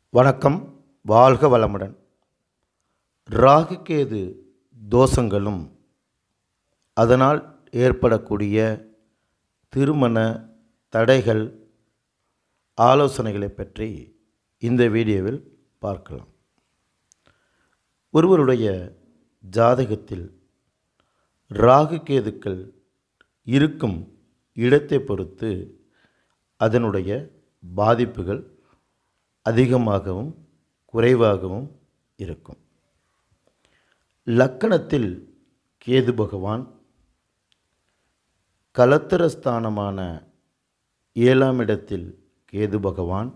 வணக்கம். வாழ்க வளமுடன். ராகு கேது தோஷங்களும் அதனால் ஏற்படக்கூடிய திருமண தடைகள் ஆலோசனைகளை பற்றி இந்த வீடியோவில் பார்க்கலாம். ஒருவருடைய ஜாதகத்தில் ராகு கேதுக்கள் இருக்கும் இடத்தை பொறுத்து அதனுடைய பாதிப்புகள் அதிகமாகவும் குறைவாகவும் இருக்கும். லக்கணத்தில் கேது பகவான் கலத்திரஸ்தானமான 7ஆம் இடத்தில் கேது பகவான்,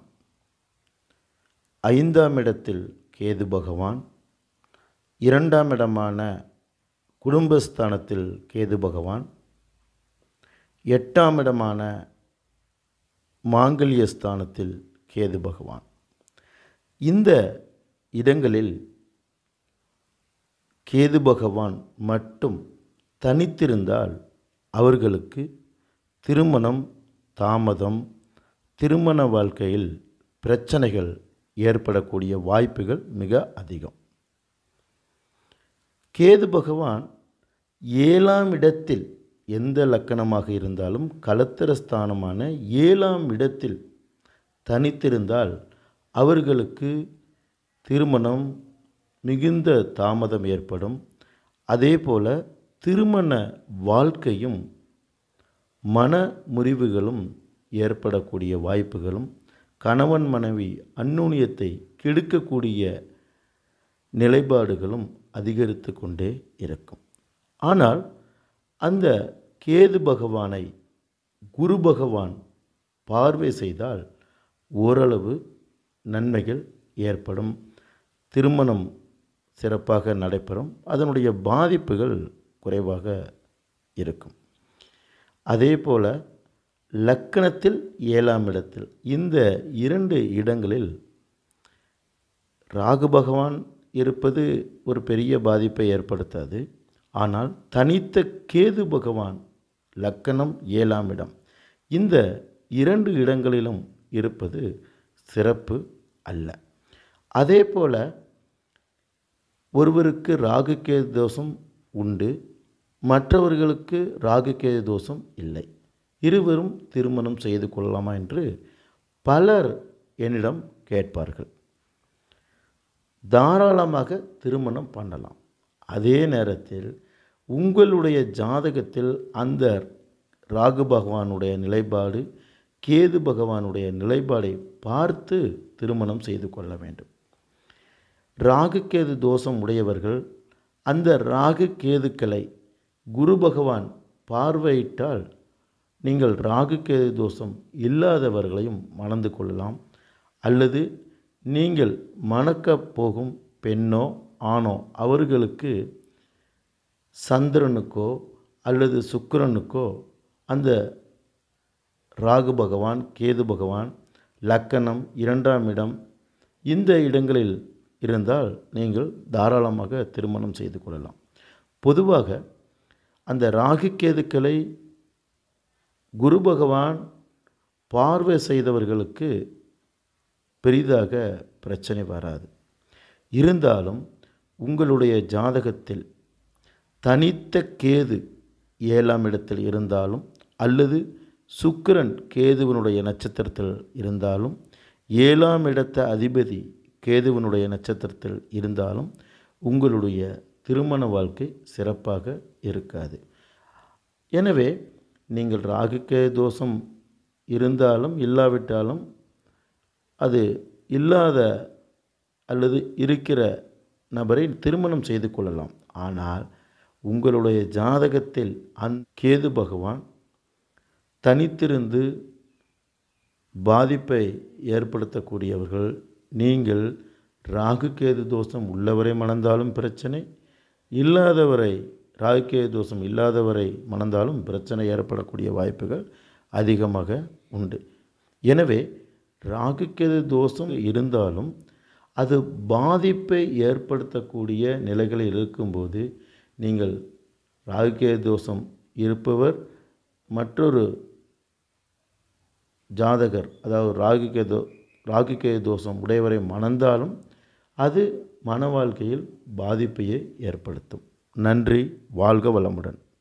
5ஆம் இடத்தில் கேது பகவான், 2ஆம் இடமான குடும்பஸ்தானத்தில் கேது பகவான், 8ஆம் இடமான மாங்கல்யஸ்தானத்தில் கேது பகவான். இந்த இடங்களில் கேது பகவான் மட்டும் தனித்திருந்தால் அவர்களுக்கு திருமணம் தாமதம், திருமண வாழ்க்கையில் பிரச்சனைகள் ஏற்படக்கூடிய வாய்ப்புகள் மிக அதிகம். கேது பகவான் 7ஆம் இடத்தில் எந்த லக்கணமாக இருந்தாலும் கலத்திரஸ்தானமான 7ஆம் இடத்தில் தனித்திருந்தால் அவர்களுக்கு திருமணம் மிகுந்த தாமதம் ஏற்படும். அதே போல் திருமண வாழ்க்கையும் மன முறிவுகளும் ஏற்படக்கூடிய வாய்ப்புகளும், கணவன் மனைவி அந்யோன்யத்தை கெடுக்கக்கூடிய நிலைப்பாடுகளும் அதிகரித்து கொண்டே இருக்கும். ஆனால் அந்த கேது பகவானை குரு பகவான் பார்வை செய்தால் ஓரளவு நன்மைகள் ஏற்படும், திருமணம் சிறப்பாக நடைபெறும், அதனுடைய பாதிப்புகள் குறைவாக இருக்கும். அதே போல் லக்கணத்தில் 7ஆம் இடத்தில் இந்த 2 இடங்களில் ராகு பகவான் இருப்பது ஒரு பெரிய பாதிப்பை ஏற்படுத்தாது. ஆனால் தனித்த கேது பகவான் லக்கணம் 7ஆம் இடம் இந்த 2 இடங்களிலும் இருப்பது சிறப்பு அல்ல. அதே போல் ஒருவருக்கு ராகு கேது தோஷம் உண்டு, மற்றவர்களுக்கு ராகு கேது தோஷம் இல்லை. இருவரும் திருமணம் செய்து கொள்ளலாமா என்று பலர் என்னிடம் கேட்பார்கள். தாராளமாக திருமணம் பண்ணலாம். அதே நேரத்தில் உங்களுடைய ஜாதகத்தில் அந்த ராகு பகவானுடைய நிலைப்பாடு, கேது பகவானுடைய நிலைப்பாடை பார்த்து திருமணம் செய்து கொள்ள வேண்டும். ராகு கேது தோஷம் உடையவர்கள் அந்த ராகு கேதுக்களை குரு பகவான் பார்வையிட்டால் நீங்கள் ராகு கேது தோஷம் இல்லாதவர்களையும் மணந்து கொள்ளலாம். அல்லது நீங்கள் மணக்கப் போகும் பெண்ணோ ஆணோ அவர்களுக்கு சந்திரனுக்கோ அல்லது சுக்கிரனுக்கோ அந்த ராகு பகவான் கேது பகவான் லக்கணம் 2ஆம் இடம் இந்த இடங்களில் இருந்தால் நீங்கள் தாராளமாக திருமணம் செய்து கொள்ளலாம். பொதுவாக அந்த ராகு கேதுக்களை குரு பகவான் பார்வை செய்தவர்களுக்கு பெரிதாக பிரச்சனை வராது. இருந்தாலும் உங்களுடைய ஜாதகத்தில் தனித்த கேது 7ஆம் இடத்தில் இருந்தாலும் அல்லது சுக்கிரன் கேதுவனுடைய நட்சத்திரத்தில் இருந்தாலும் 7ஆம் இடத்த அதிபதி கேதுவனுடைய நட்சத்திரத்தில் இருந்தாலும் உங்களுடைய திருமண வாழ்க்கை சிறப்பாக இருக்காது. எனவே நீங்கள் ராகு கேது தோஷம் இருந்தாலும் இல்லாவிட்டாலும் அது இல்லாத அல்லது இருக்கிற நபரை திருமணம் செய்து கொள்ளலாம். ஆனால் உங்களுடைய ஜாதகத்தில் கேது பகவான் தனித்திருந்து பாதிப்பை ஏற்படுத்தக்கூடியவர்கள், நீங்கள் ராகு கேது தோஷம் உள்ளவரை மணந்தாலும் பிரச்சனை, இல்லாதவரை ராகு கேது தோஷம் இல்லாதவரை மணந்தாலும் பிரச்சனை ஏற்படக்கூடிய வாய்ப்புகள் அதிகமாக உண்டு. எனவே ராகு கேது தோஷம் இருந்தாலும் அது பாதிப்பை ஏற்படுத்தக்கூடிய நிலைகளில் இருக்கும்போது நீங்கள் ராகு கேது தோஷம் இருப்பவர் மற்றொரு ஜாதகர், அதாவது ராகு கேது ராகு கேது தோஷம் உடையவரை மணந்தாலும் அது மன வாழ்க்கையில் பாதிப்பையே ஏற்படுத்தும். நன்றி. வாழ்க வளமுடன்.